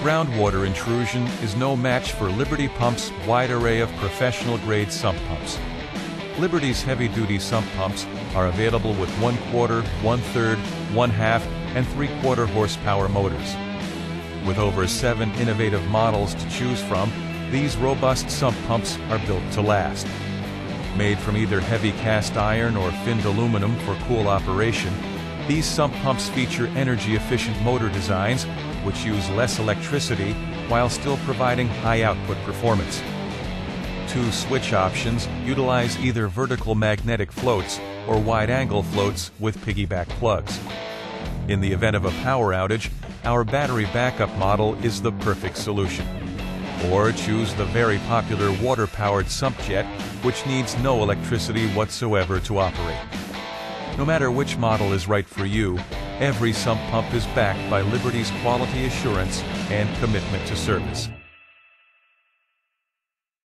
groundwater intrusion is no match for Liberty Pump's wide array of professional-grade sump pumps. Liberty's heavy-duty sump pumps are available with 1/4, 1/3, 1/2, and 3/4 horsepower motors. With over 7 innovative models to choose from, these robust sump pumps are built to last. Made from either heavy cast iron or finned aluminum for cool operation, these sump pumps feature energy-efficient motor designs which use less electricity while still providing high output performance. 2 switch options utilize either vertical magnetic floats or wide-angle floats with piggyback plugs. In the event of a power outage, our battery backup model is the perfect solution. Or choose the very popular water-powered sump jet, which needs no electricity whatsoever to operate. No matter which model is right for you, every sump pump is backed by Liberty's quality assurance and commitment to service.